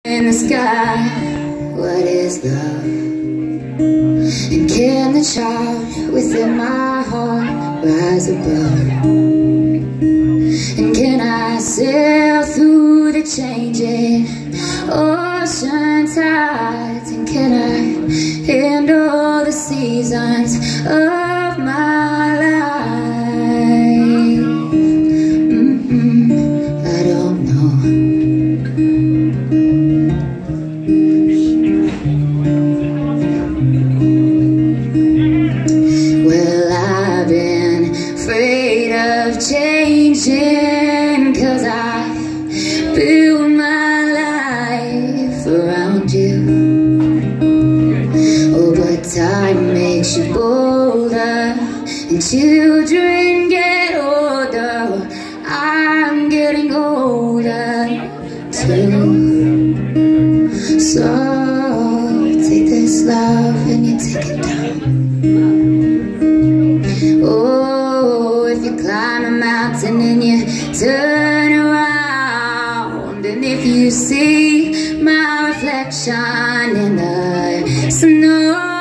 In the sky, what is love? And can the child within my heart rise above? And can I sail through the changing ocean tides? And can I handle the seasons of my life? I don't know. Changing, 'cause I build my life around you. Oh, but time makes you bolder, and children get older. I'm getting older too. So take this love and you take it down. Oh, if you climb a mountain and you turn around, and if you see my reflection in the snow,